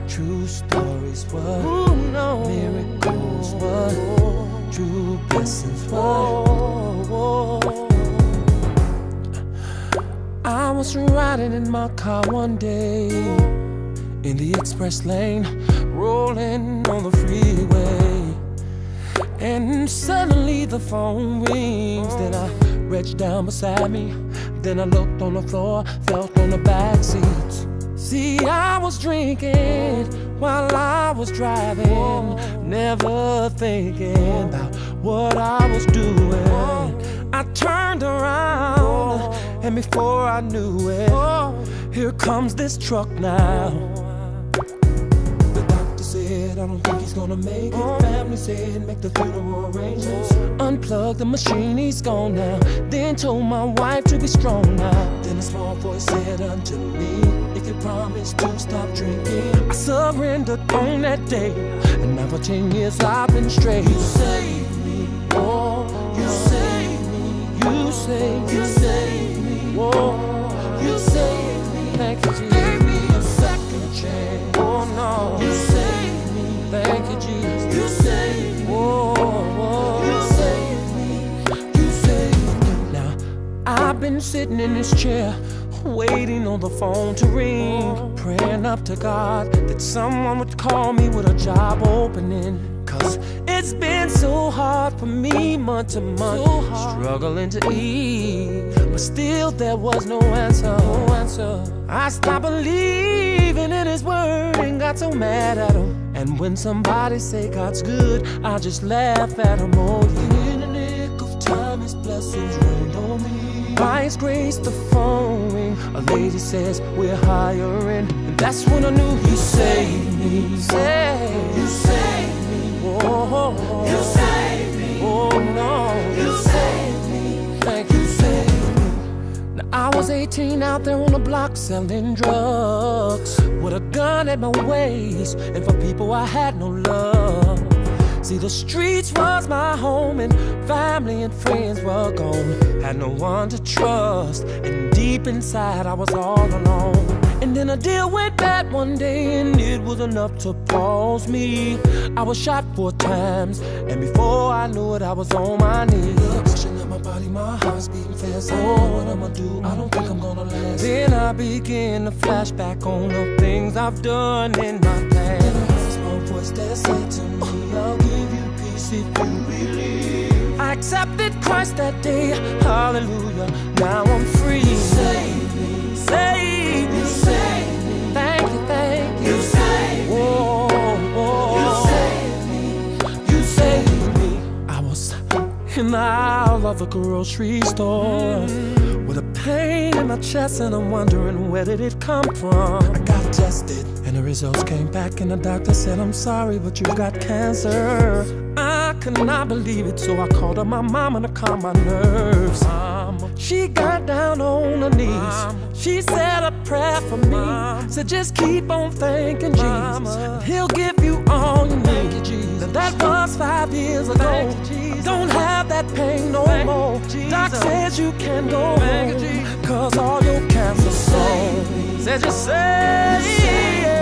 True stories, what? Miracles, what? True blessings, what? I was riding in my car one day, in the express lane, rolling on the freeway, and suddenly the phone rings. Then I reached down beside me, then I looked on the floor, felt on the back seats. See, I was drinking while I was driving, never thinking about what I was doing. I turned around, and before I knew it, here comes this truck now. The doctor said, I don't think he's gonna make it. Family said, make the funeral arrangements. Unplug the machine, he's gone now. Then told my wife to be strong now. Then a small voice said unto me, if you promise to stop drinking. I surrendered on that day, and now for 10 years I've been straight. You saved me, oh, you saved me. You saved me, oh, you saved me. Thank you, Jesus. Gave me a second chance. Oh no, you saved me. Thank you, Jesus. You saved me. Oh, you saved me. You saved me. Now I've been sitting in this chair, waiting on the phone to ring, praying up to God that someone would call me with a job opening. Cause it's been so hard for me month to month, struggling to eat, but still there was no answer. I stopped believing in His word and got so mad at Him. And when somebody say God's good, I just laugh at Him. Oh yeah, in the nick of time His blessings rained on me. By His grace the phone ring, a lady says we're hiring, and that's when I knew He saved me. You saved me. Oh, you saved me. Oh no, you saved me. Thank you, saved me. Now I was 18 out there on the block selling drugs, with a gun at my waist, and for people I had no love. See, the streets was my home, and family and friends were gone. Had no one to trust, and deep inside I was all alone. And then a deal went bad one day, and it was enough to pause me. I was shot 4 times, and before I knew it, I was on my knees. Blood rushing up my body, my heart's beating fast. I don't know what I'ma do, I don't think I'm gonna last. Then I began to flash back on the things I've done in my past. Then I heard a small voice that said to me, I'll give you peace if you believe. I accepted Christ that day, hallelujah, now I'm free. You saved me, saved me. Thank you. You saved me. You saved me. You saved me. I was in the aisle of a grocery store, with a pain in my chest, and I'm wondering where did it come from. I got tested, and the results came back, and the doctor said, I'm sorry, but you've got cancer. I could not believe it, so I called up my mama to calm my nerves. She got down on her knees, she said a prayer for me, said just keep on thanking Jesus, He'll give you all you need. Now that was 5 years ago, I don't have that pain no more. Doc says you can go home, cause all your cancer's gone. Said you say